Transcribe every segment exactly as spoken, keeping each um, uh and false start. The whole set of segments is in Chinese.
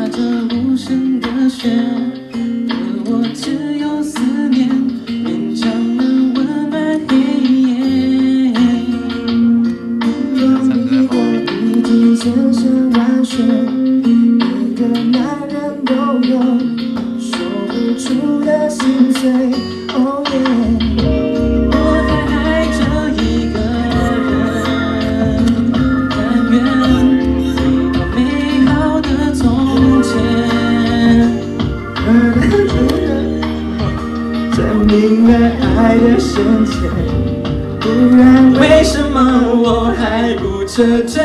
着无声的雪，而我只有思念勉强能温暖黑夜。 有你我已经千山万水，一个男人都有说不出的心碎。Oh yeah。 明白爱的深浅，不然为什么我还不撤退？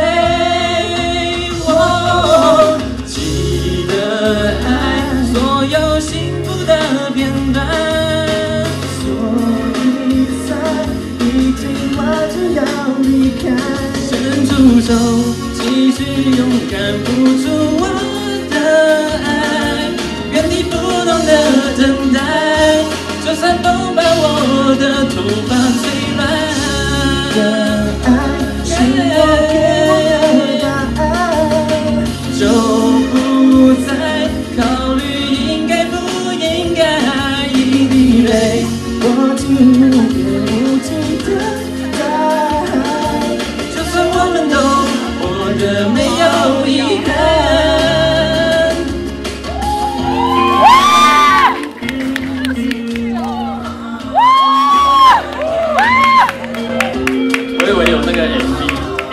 我记得爱所有幸福的片段，所以在一定晚就要离开。伸出手，继续勇敢付出我的爱，原地不动的等待。 就算风把我的头发吹乱，的爱是我给我的答案，就不再考虑应该不应该。一滴泪，我进无边无际的大海，就算我们都活得没有遗憾。 我以为有那个 M V。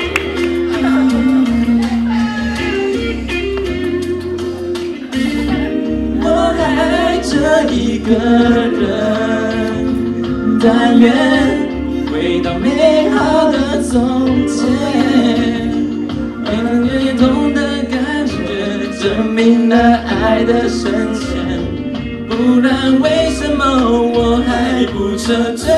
我还爱着一个人，但愿回到美好的从前。而能越痛的感觉，证明了爱的深浅。不然为什么我还不撤退？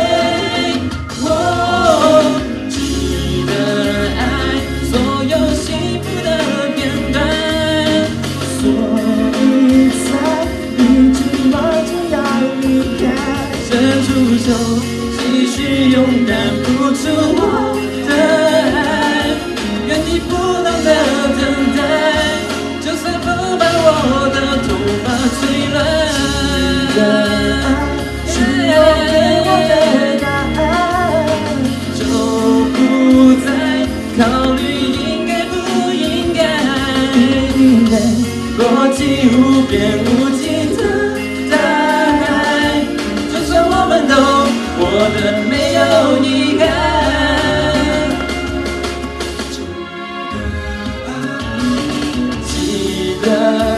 我记得爱所有幸福的片段，所以才一直忙着要离开。伸出手，继续勇敢付出我的爱，原地不动的等待，就算风把我的头发吹乱。记得爱是我给我的答案。 不再考虑应该不应该，逻辑无边无际的大海，就算我们都活得没有遗憾。记得。